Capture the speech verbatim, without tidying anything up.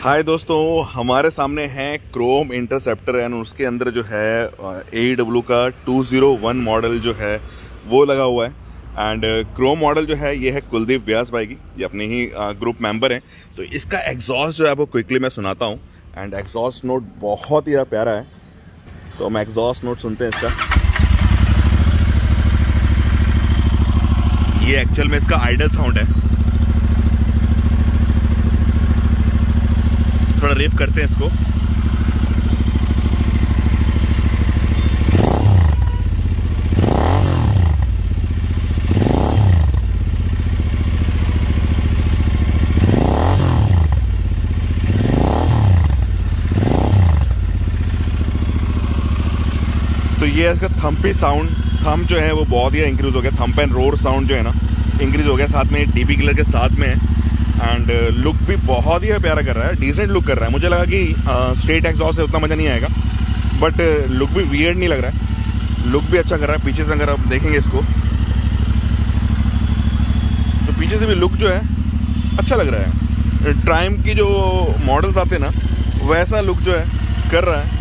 हाय दोस्तों, हमारे सामने है क्रोम इंटरसेप्टर एंड उसके अंदर जो है ए डब्ल्यू का टू ज़ीरो वन मॉडल जो है वो लगा हुआ है। एंड क्रोम मॉडल जो है ये है कुलदीप व्यास भाई की, ये अपने ही ग्रुप मेंबर हैं। तो इसका एग्जॉस्ट जो है वो क्विकली मैं सुनाता हूँ। एंड एग्जॉस्ट नोट बहुत ही प्यारा है, तो हम एग्जॉस्ट नोट सुनते हैं इसका। ये एक्चुअल में इसका आइडल साउंड है। थोड़ा रेव करते हैं इसको। तो ये इसका थंपी साउंड, थंप जो है वो बहुत ही इंक्रीज हो गया। थंप एंड रोर साउंड जो है ना इंक्रीज हो गया, साथ में डीबी किलर के साथ में है। एंड लुक भी बहुत ही प्यारा कर रहा है, डिसेंट लुक कर रहा है। मुझे लगा कि स्ट्रेट एग्जॉस्ट से उतना मज़ा नहीं आएगा, बट लुक भी वियर्ड नहीं लग रहा है, लुक भी अच्छा कर रहा है। पीछे से अगर आप देखेंगे इसको तो पीछे से भी लुक जो है अच्छा लग रहा है। ट्राइम्फ की जो मॉडल्स आते हैं ना वैसा लुक जो है कर रहा है।